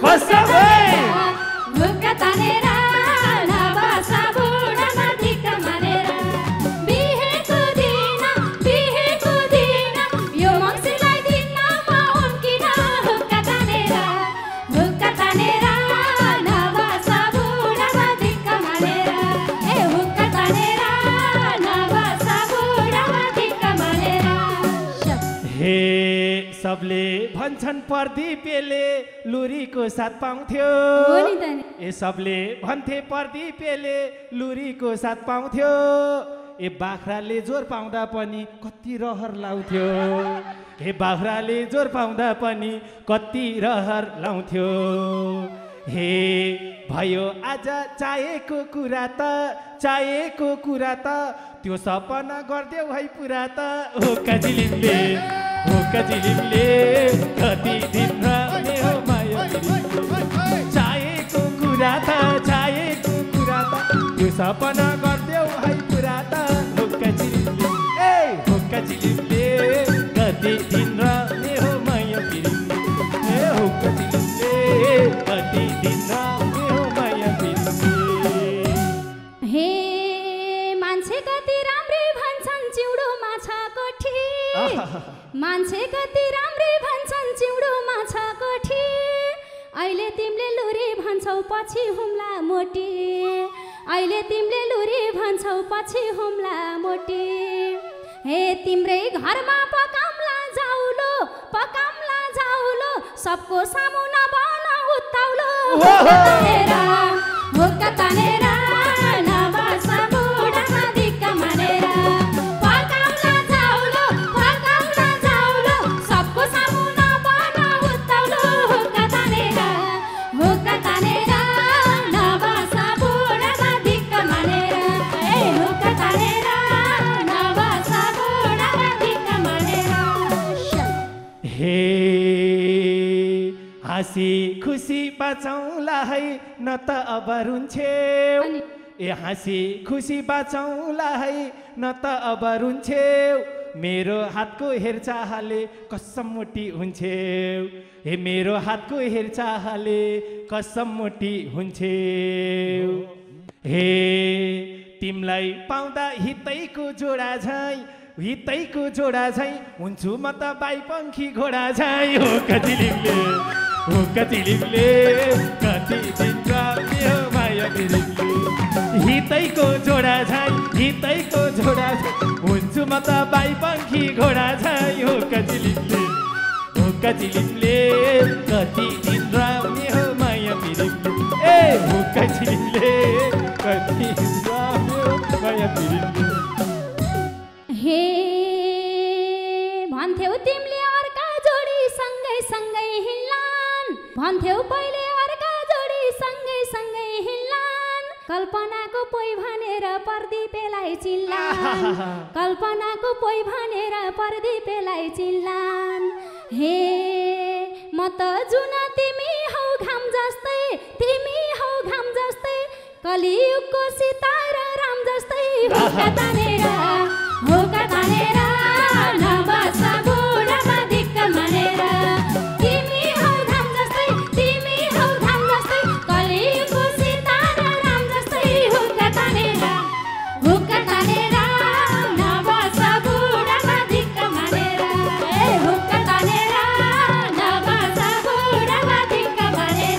हुक्का तानेर नबसा बुढामा ढिक्क मानेर बिहेको दिन बिहेको दिन यो मङ्सिरलाई दिन्न म उम्किन हुक्का तानेर हुक्का तानेर नबसा बुढामा ढिक्क मानेर ए हुक्का तानेर नबसा बुढामा ढिक्क मानेर हे सबले भन्छन् प्रदीपले लुरीको साथ पाउँथ्यो ए सबले भन्थे प्रदीपले लुरीको साथ पाउँथ्यो ए बाख्राले जोर पाउँदा पनि कति रहर लाउँथ्यो हे बाख्राले जोर पाउँदा पनि कति रहर लाउँथ्यो हे भयो आज चाहेको कुरा त चाहेको कुरा त त्यो सपना गरिदेऊ है पुरा त हो कजिलिमले हो कजिलिमले कति दिन रहने हो माया चाहेको कुरा त चाहेको कुरा त त्यो सपना गरिदेऊ है पुरा त हो कजिलिमले ए हो कजिलिमले कति दिन रहने हो माया ए हो कजिलिमले कति दिन रहने हो माया हे मान्छे कति राम्रै भन्छन् चिउडो माछाको ठिक मान्छे कति राम्रै भन्छन् चिउडो माछाको ठिक अहिले तिमीले लुरी भन्छौ पछि हुम्ला मोटी अहिले तिमीले लुरी भन्छौ पछि हुम्ला मोटी हे तिम्रै घरमा पकाम्ला जाउलो पकाम्ला जाउलो सबको सामु नबन उत्ताउलो हुक्का तानेर नबसा बुढामा ढिक्क मानेर पकाम्ला जाउलो पकाम्ला जाउलो सबको सामु नबन उत्ताउलो हुक्का तानेर हुक्का तानेर नबसा बुढामा ढिक्क मानेर ए हुक्का तानेर नबसा बुढामा ढिक्क मानेर हे हाँसी खुसी बाँचौँला है न त अब रुन्छेउ ए हाँसी खुसी बाँचौँला है न त अब रुन्छेउ मेरो हातको हेरचाहले कसम मोटी हुन्छेउ ए मेरो हातको हेरचाहले कसम मोटी हुन्छेउ हे तिमलाई पाउँदा हितैको जोडा झै हितैको जोडा झै हुन्छु म त बाइपङ्खी घोडा झै हो कजिलिमले हो कजिलिमले कति दिन रहने हो माया बिरिमले हितैको जोडा झै हितैको जोडा झै हुन्छु म त बाइपङ्खी घोडा झै हो कजिलिमले हो कजिलिमले कति दिन रहने हो माया बिरिमले ए हो कजिलिमले कति दिन रहने हो माया बिरिमले हे भन्थ्यौ तिमीले अर्का जोडी सँगै सँगै हिँड्लान् भन्थ्यौ पहिले अर्का जोडी सँगै सँगै हिँड्लान् कल्पनाको पोइ भनेर प्रदीपलाई चिल्लान् कल्पनाको पोइ भनेर प्रदीपलाई चिल्लान् हे म त जुन तिमी हौ घाम जस्तै तिमी हौ घाम जस्तै कलियुगको सितारा राम जस्तै हुक्का तानेर हुक्का तानेर नबसा बुढामा ढिक्क मानेर तिमी हौ घाम जस्तै तिमी हौ घाम जस्तै कलियुगको सितारा राम जस्तै हुक्का तानेर हुक्का तानेर नबसा बुढामा ढिक्क मानेर ए हुक्का तानेर नबसा बुढामा ढिक्क मानेर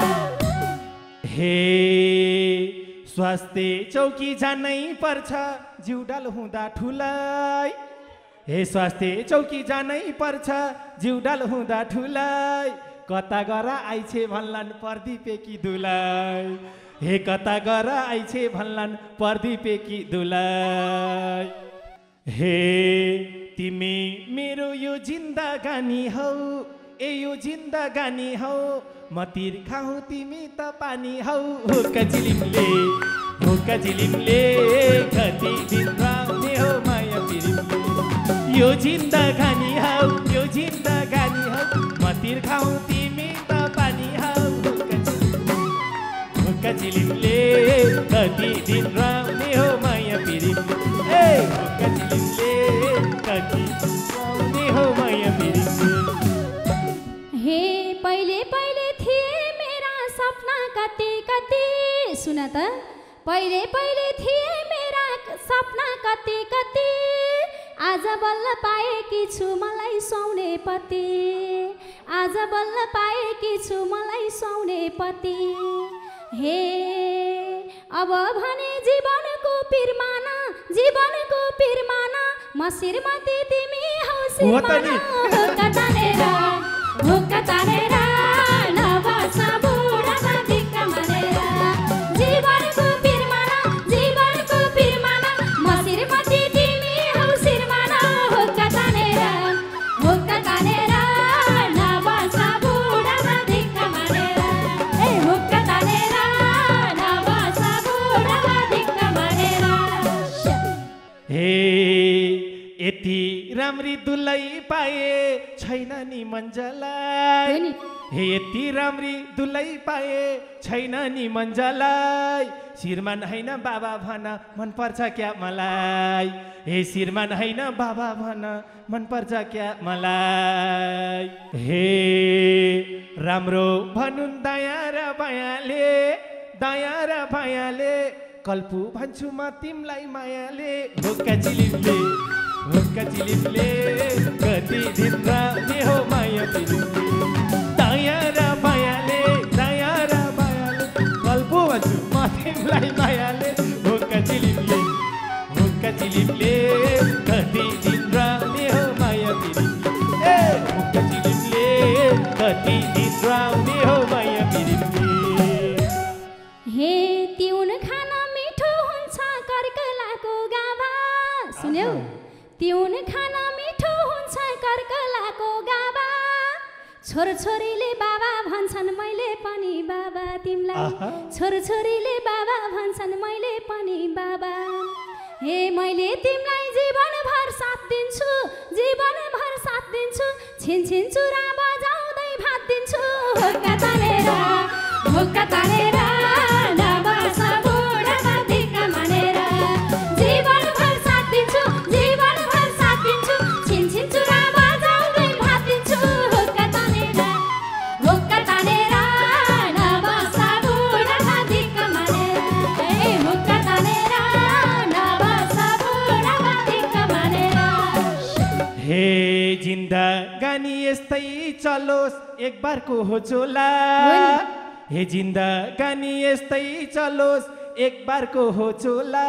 हे स्वास्थ्य चौकी जानै पर्छ जिउडाल हुँदा ठुलै हे स्वास्थ्य चौकी जानै पर्छ जिउडाल हुँदा ठुलै कता गर आइछे भन्लान् प्रदीपेकी दुलै हे कता गर आइछे भन्लान् प्रदीपेकी दुलै हे तिमी मेरो यो जिन्दगानी हौ ए यो जिन्दगानी हौ म तिर्खा हौ तिमी त पानी हौ हो कजिलिमले हो कजिलिमले कति दिन रहने हो माया बिरिमले यो जिन्दगानी हौ यो जिन्दगानी हौ म तिर्खा हौ तिमी त पानी हौ हो कजिलिमले कति दिन रहने हो माया बिरिमले ए हो कजिलिमले कति दिन रहने हो माया पहिले पहिले थिए मेरा सपना कति कति आज बल्ल पाएकी छु मलाई सुहाउने पति आज बल्ल पाएकी छु मलाई सुहाउने पति हे अब भने जीवनको पिरमाना जीवनको पिरमाना म श्रीमती तिमी हौ श्रीमाना हुक्का तानेर हुक्का तानेर नबसा बुढामा धिक्का मारेर जीवनको पिरमाना जीवनको पिरमाना म श्रीमती तिमी हौ श्रीमाना हुक्का तानेर हुक्का तानेर नबसा बुढामा धिक्का मारेर ए हुक्का तानेर नबसा बुढामा धिक्का मारेर हे यति राम्री दुलै पाए छैन नि मन्जलाई हे यति राम्री दुलै पाए छैन नि मन्जलाई श्रीमान होइन बाबा भन मन पर्छ क्या मलाई हे श्रीमान होइन बाबा भन मन पर्छ क्या मलाई हे राम्रो भनुन् दया र बायाले दया र बायाले कल्पु भन्छु म तिमलाई मायाले हुक्का चिलिमले हुक्का चिलिमले कति दिन राउने हो माया चिलिमले दया र मायाले दया र मायाले कल्पु भन्छु म तिमलाई मायाले हुक्का चिलिमले हुक्का चिलिमले कति दिन राउने हो माया चिलिमले ए हुक्का चिलिमले कति दिन राउने हो माया चिलिमले हे तिउन खाना मिठो हुन्छ कर्कलाको गाभा सुन्यौ तिउन खाना मिठो हुन्छ कर्कलाको गाभा छोरछोरीले बाबा भन्छन् मैले पनि बाबा तिमलाई छोरछोरीले बाबा भन्छन् मैले पनि बाबा हे मैले तिमीलाई जीवनभर साथ दिन्छु जीवनभर साथ दिन्छु छिन छिन चुरा बजाउँदै भात दिन्छु हुक्का तानेर हुक्का तानेर नबसा बुढामा धिक्का मानेर जीवनभर साथ दिन्छु जीवनभर साथ दिन्छु छिन छिन चुरा बजाउँदै भात दिन्छु हुक्का तानेर हुक्का तानेर नबसा बुढामा धिक्का मानेर ए हुक्का तानेर नबसा बुढामा धिक्का मानेर हे जिन्दगानी यस्तै चलोस् एक बारको हो चोला हे जिन्दगानी यस्तै चलोस् एक बारको हो चोला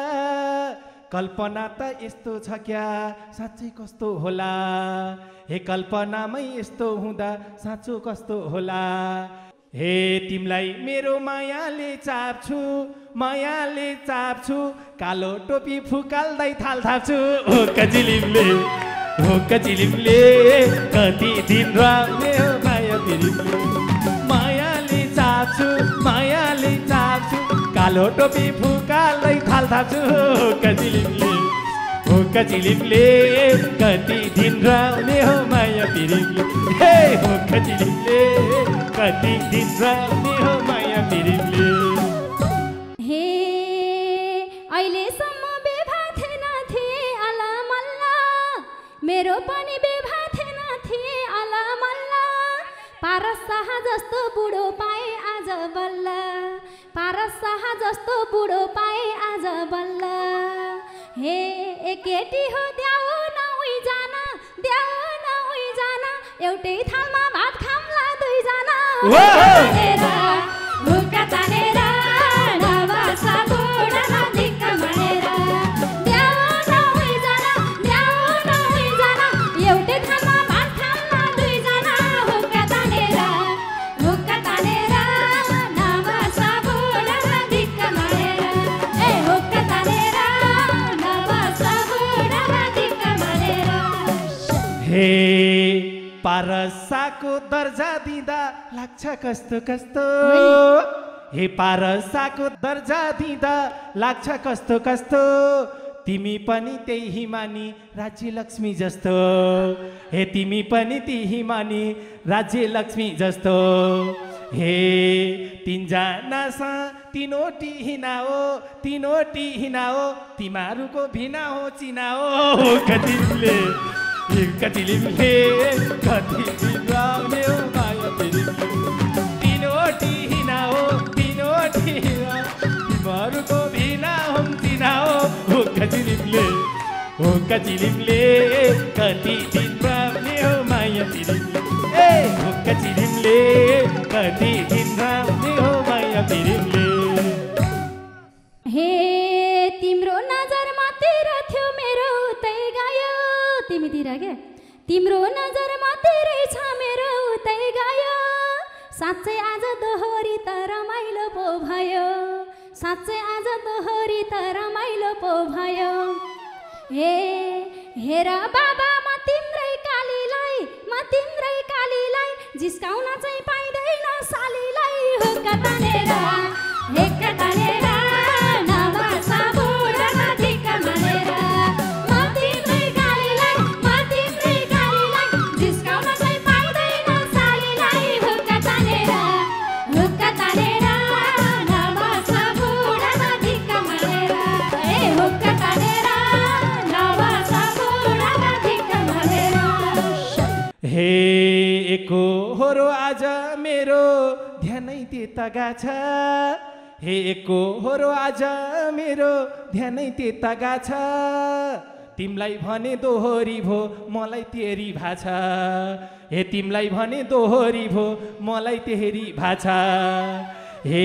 कल्पना त यस्तो छ क्या साँच्चै कस्तो होला हे कल्पनामै यस्तो हुँदा साँचो कस्तो होला हे तिमलाई मेरो मायाले चाप्छु मायाले चाप्छु कालो टोपी फुकाल्दै थाल थाप्छु हुक्का चिलिमले हुक्का चिलिमले कति दिन राउने हो माया चिलिमले मायाले चाप्छु मायाले चाप्छु कालो टोपी फुकाल्दै थाल थाप्छु हुक्का चिलिमले हुक्का चिलिमले कति दिन राउने हो माया चिलिमले हे हुक्का चिलिमले कति दिन राउने हो माया चिलिमले हे अहिलेसम्म बेभा थिएन थिए अला मल्ला मेरो पनि बेभा थिएन थिए अला मल्ला पारस शाह जस्तो बुढो पाए आज बल्ल पारस शाह जस्तो बुढो पाए आज बल्ल हे एकेटी हो द्याउ न उही जान द्याउ न उही जान एउटै थालमा भात खाम्ला दुईजना हुक्का तानेर नबसा बुढामा धिक्का मानेर द्याउ न उही जान द्याउ न उही जान एउटै थालमा भात खाम्ला दुईजना हुक्का तानेर हुक्का तानेर नबसा बुढामा धिक्का मानेर ए हुक्का तानेर नबसा बुढामा धिक्का मानेर हे पारसाको दर्जा दिँदा लाग्छ कस्तो कस्तो हे पारसाको दर्जा दिँदा लाग्छ कस्तो कस्तो तिमी पनि त्यही हिमानी राज्य लक्ष्मी जस्तो हे तिमी पनि त्यही हिमानी राज्य लक्ष्मी जस्तो हे तिनजना सा तिनोटी हिना हो तिनोटी हिना हो तिमीहरूको भिना हो चिना हो कतिले कतिले कति राउने हो माया तिमीहरूको हिना हो तिनोटी हिना तिमीहरूको हुक्का चिलिमले कति दिन राम्ने हो माया पिरिमले ए हुक्का चिलिमले कति दिन राम्ने हो माया पिरिमले हे तिम्रो नजरमा तेरो थियो मेरो उतै गयो तिमीतिर के तिम्रो नजरमा तेरै छ मेरो उतै गयो साँच्चै आज दोहोरी त रमाइलो पो भयो साँच्चै आज दोहोरी त रमाइलो पो भयो हे हेर बाबा म तिम्रै कालीलाई म तिम्रै कालीलाई जिस्काउन चाहिँ पाइँदैन सालीलाई हुक्का तानेर हेक्का तानेर नबसा बुढामा धिक्क मानेर म तिम्रै कालीलाई म तिम्रै कालीलाई जिस्काउन चाहिँ पाइँदैन सालीलाई हुक्का तानेर हुक्का तानेर नबसा बुढामा धिक्क मानेर ए हुक्का तानेर नबसा बुढामा धिक्क मानेर हे एको होरो आज मेरो ध्यानै त्यता गाछ हे एको होरो आज मेरो ध्यानै त्यता गाछ तिमलाई भने दोहोरी भो मलाई तेरी भाछ हे तिमलाई भने दोहोरी भो मलाई तेरी भाछ हे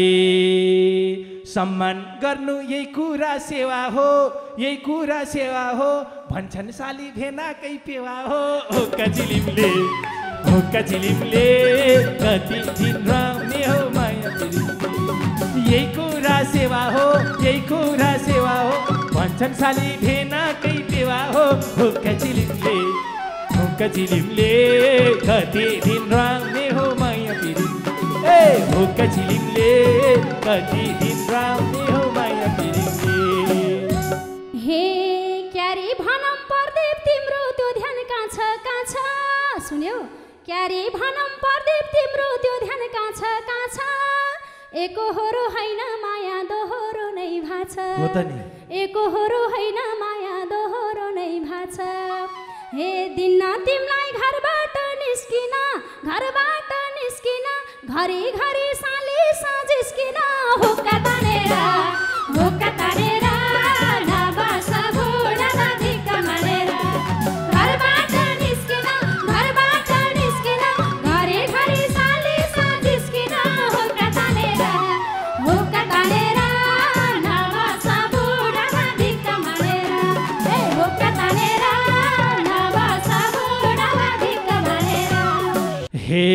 सम्मान गर्नु यही कुरा सेवा हो यही कुरा सेवा हो भन्छन् साली भेनाकै पेवा हो हुक्का चिलिमले हुक्का चिलिमले कति दिन रम्ने हो माया पिरिमले यही कुरा सेवा हो यही कुरा सेवा हो भन्छन् साली भेनाकै पेवा हो हुक्का चिलिमले हुक्का चिलिमले कति दिन रम्ने हो माया पिरिमले ए हुक्का चिलिमले कति दिन रम्ने हो माया पिरिमले हे क्यारी भनम प्रदीप तिम्रो त्यो ध्यान कहाँ छ कहाँ छ सुन्यौ क्यारी भनम प्रदीप तिम्रो त्यो ध्यान कहाँ छ कहाँ छ एकोहोरो होइन माया दोहोरो नै भाछ हो त नि एकोहोरो होइन माया दोहोरो नै भाछ हे दिन्न तिमलाई घरबाट निस्किन घरबाट निस्किन घरी घरी साली साजिस्किन हुक्का तानेर हुक्का तानेर नबसा बुढामा धिक्क मानेर घरबाट निस्किन घरबाट निस्किन घरी घरी साली साजिस्किन हुक्का तानेर हुक्का तानेर नबसा बुढामा धिक्क मानेर ए हुक्का तानेर नबसा बुढामा धिक्क मानेर हे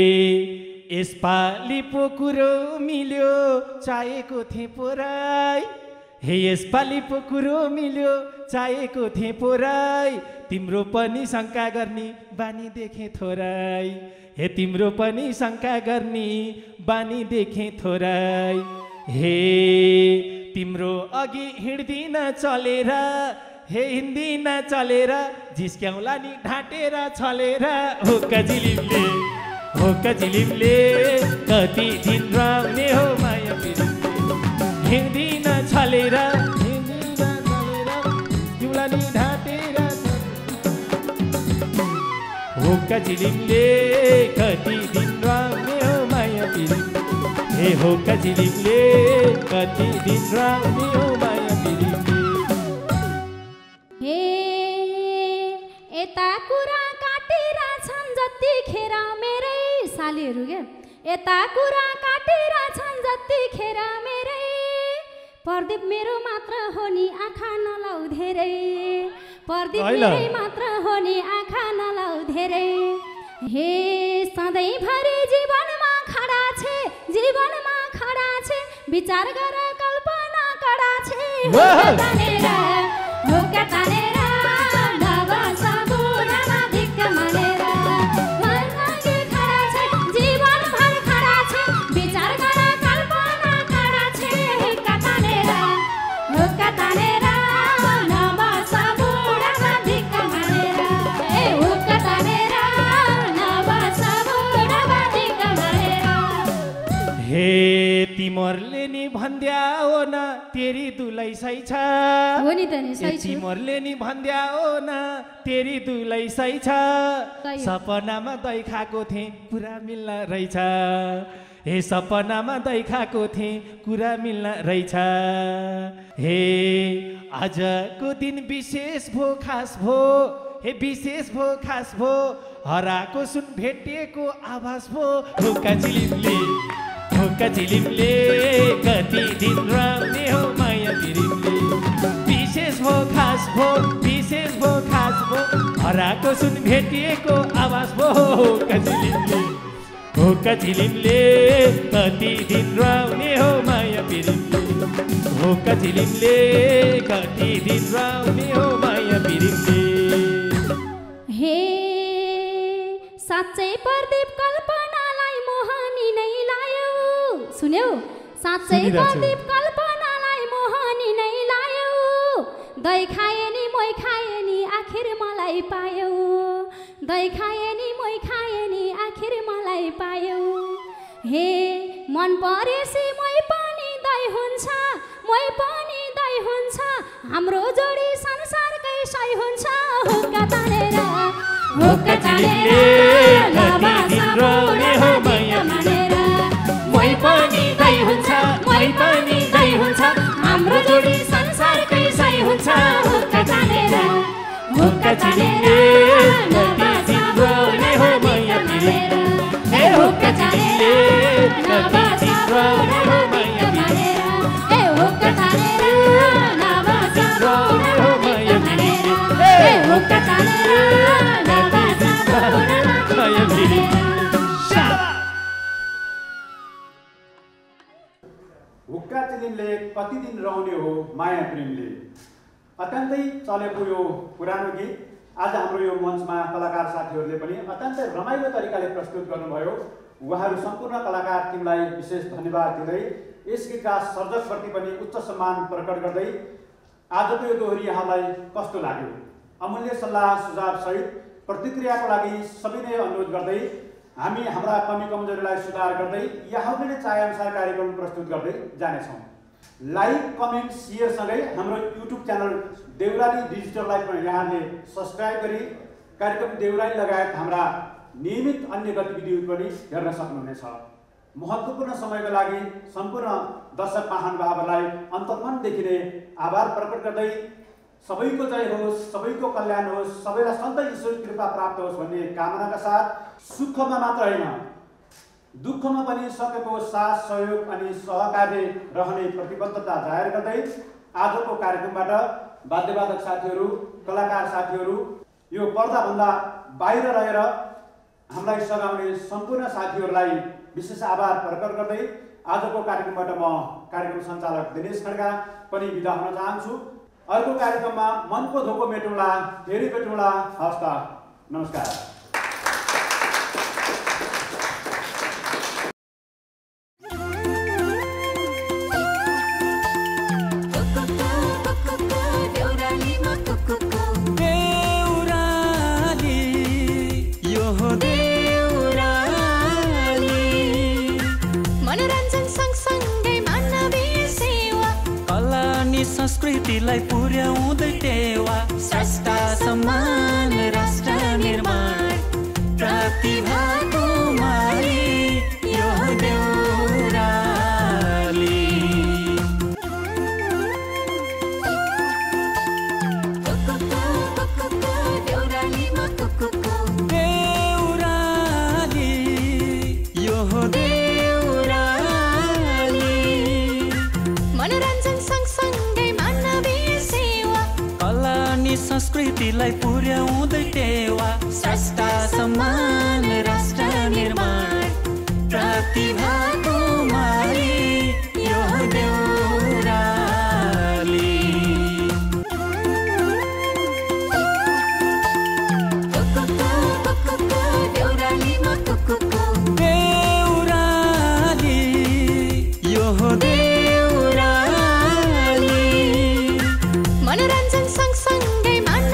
यसपालि पो कुरो मिल्यो चाहेको थिएँ पोराई हे यसपालि पो कुरो मिल्यो चाहेको थिएँ पोराई तिम्रो पनि शङ्का गर्ने बानी देखेँ थोराई हे तिम्रो पनि शङ्का गर्ने बानी देखेँ थोराई हे तिम्रो अघि हिँड्दिन चलेर हे हिँड्दिन चलेर झिस्क्याउला नि ढाँटेर छलेर हुक्का चिलिमले हुक्का चिलिमले कति दिन रम्ने हो माया पिरिमले हिँड्दिन छलेर हिँड्दिन छलेर जिउला नि ढाँटेर हुक्का चिलिमले कति दिन रम्ने हो माया पिरिमले हे हुक्का चिलिमले कति दिन रम्ने हो माया पिरिमले हे यता कुरा काटेर छन् जतिखेर मेरै सालीहरू के यता कुरा काटेर छन् जतिखेर मेरै प्रदीप मेरो मात्र हो नि आँखा नलाउ धेरै प्रदीप मेरै मात्र हो नि आँखा नलाउ धेरै हे सधैँभरि जीवनमा खडा छे जीवनमा खडा छे विचार गर कल्पना कडा छे हुक्का तानेर हुक्का तानेर नबसा बुढामा धिक्क मानेर मनमागे खडा छे जीवनभर खडा छे विचार गर कल्पना कडा छे हुक्का तानेर हुक्का तानेर नबसा बुढामा धिक्क मानेर ए हुक्का तानेर नबसा बुढामा धिक्क मानेर हे तिमरले नि भन्द्या हो न तेरी दुलै सही छ हो नि त नि सही छ तिमरले नि भन्द्या हो न तेरी दुलै सही छ सपनामा दही खाएको थिएँ पुरा मिल्न रहेछ हे सपनामा दही खाएको थिएँ कुरा मिल्न रहेछ हे आजको दिन विशेष भो खास भो हे विशेष भो खास भो हराएको सुन भेटिएको आवाज भो ढोका चिलिमले ढोका चिलिमले कति दिन रम्ने हो माया पिरिमले विशेष भो खास भो विशेष भो खास भो हराएको सुन भेटिएको आवाज भो ढोका चिलिमले ढोका चिलिमले कति दिन रम्ने हो माया पिरिमले ढोका चिलिमले कति दिन रम्ने हो माया पिरिमले हे साँच्चै प्रदीप कल्पनालाई मोहनी नै लायो सुन्यौ साँच्चै प्रदीप कल्पनालाई मोहनी नै लायो दही खाए नि मोही खाए नि आखिर मलाई पायौ दही खाए नि मोही खाए नि आखिर मलाई पायौ हे मन परेसी मोही पनि दही हुन्छ मोही पनि दही हुन्छ हाम्रो जोडी संसारकै सही हुन्छ हुक्का तानेर हुक्का तानेर लाबासा पुरा माया मानेर मोही पनि दही हुन्छ मोही पनि दही हुन्छ हाम्रो जोडी संसारकै सही हुन्छ हुक्का तानेर हुक्का तानेर लाबासा पुरा माया मानेर हे हुक्का तानेर लाबासा पुरा माया मानेर हे हुक्का तानेर लाबासा पुरा माया मानेर हे हुक्का तानेर लाबासा पुरा माया मानेर हुक्का चिलिमले कति दिन रहने हो माया प्रेमले अत्यन्तै चलेको यो पुरानो गीत आज हाम्रो यो मञ्चमा कलाकार साथीहरूले पनि अत्यन्तै रमाइलो तरिकाले प्रस्तुत गर्नुभयो उहाँहरू सम्पूर्ण कलाकार टिमलाई विशेष धन्यवाद दिँदै यस गीतका सर्जकप्रति पनि उच्च सम्मान प्रकट गर्दै आजको यो दोहोरी यहाँलाई कस्तो लाग्यो अमूल्य सल्लाह सुझाव सहित प्रतिक्रियाको लागि सबैले अनुरोध गर्दै हामी हाम्रा कमी कमजोरीलाई सुधार गर्दै यहाँहरूले चाहेअनुसार कार्यक्रम प्रस्तुत गर्दै जानेछौँ लाइक कमेन्ट सेयर सँगै हाम्रो युट्युब च्यानल देउराली डिजिटललाई पनि यहाँले सब्स्क्राइब गरी कार्यक्रम देउराली लगायत हाम्रा नियमित अन्य गतिविधिहरू पनि हेर्न सक्नुहुनेछ महत्त्वपूर्ण समयको लागि सम्पूर्ण दर्शक महानुभावहरूलाई अन्तर्मनदेखि नै आभार प्रकट गर्दै सबैको जय होस् सबैको कल्याण होस् सबैलाई सधैँ ईश्वर कृपा प्राप्त होस् भन्ने कामनाका साथ सुखमा मात्र होइन दुःखमा पनि सबैको साथ सहयोग अनि सहकार्य रहने प्रतिबद्धता जाहेर गर्दै आजको कार्यक्रमबाट वाद्यवादक साथीहरू कलाकार साथीहरू यो पर्दाभन्दा बाहिर रहेर हामीलाई सघाउने सम्पूर्ण साथीहरूलाई विशेष आभार प्रकट गर्दै आजको कार्यक्रमबाट म कार्यक्रम सञ्चालक दिनेश खड्का पनि बिदा हुन चाहन्छु अर्को कार्यक्रममा मनको धोको मेटौँला फेरि भेटौँला हवस् त नमस्कार संस्कृतिलाई पुर्याउँदै टेवा स्रष्टा सम्मान राष्ट्र निर्माण प्रतिभाको मारी यो देउराली देउराली यो देउराली मनोरञ्जन सँगसँगै संस्कृतिलाई पुर्याउँदै टेवा स्रष्टा सम्मान राष्ट्र निर्माण प्रतिभाको मारी यो देउराली देउराली यो देउराली मनोरञ्जन सँगसँगै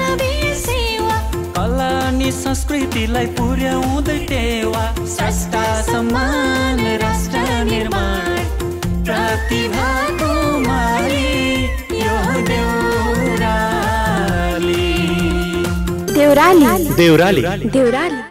संस्कृतिलाई पुर्याउँदै टेवा स्रष्टा सम्मान राष्ट्र निर्माण प्रतिभाको मारी यो देउराली देउराली देउराली देउराली